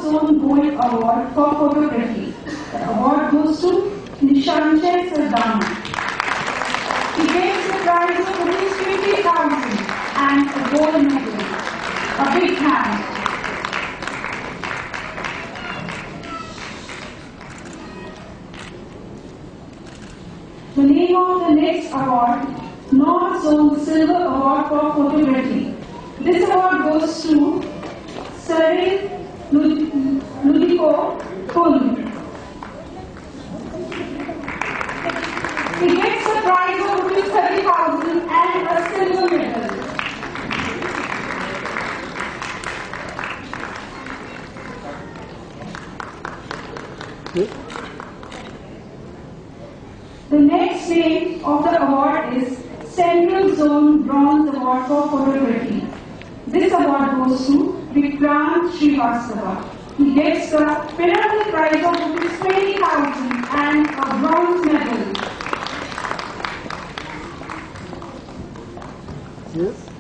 Zone Gold Award for Photography. The award goes to Nishanjay Sardana. He gets the prize of ₹50,000 and a gold medal. A big hand. The name of the next award, North Zone Silver Award for Photography. This award goes to Cyril Ludiko Kun. He gets the prize of ₹30,000 and a silver medal. The next name of the award is Central Zone Bronze Award for Photography. This award goes to Vikrant Srivastava. He gets the pinnacle prize of ₹20,000 and a bronze medal. Yes.